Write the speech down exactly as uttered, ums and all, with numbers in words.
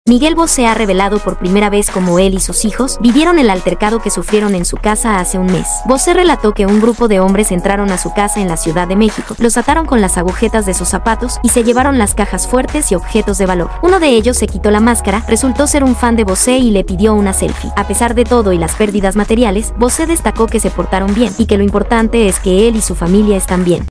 Miguel Bosé ha revelado por primera vez cómo él y sus hijos vivieron el altercado que sufrieron en su casa hace un mes. Bosé relató que un grupo de hombres entraron a su casa en la Ciudad de México, los ataron con las agujetas de sus zapatos y se llevaron las cajas fuertes y objetos de valor. Uno de ellos se quitó la máscara, resultó ser un fan de Bosé y le pidió una selfie. A pesar de todo y las pérdidas materiales, Bosé destacó que se portaron bien y que lo importante es que él y su familia están bien.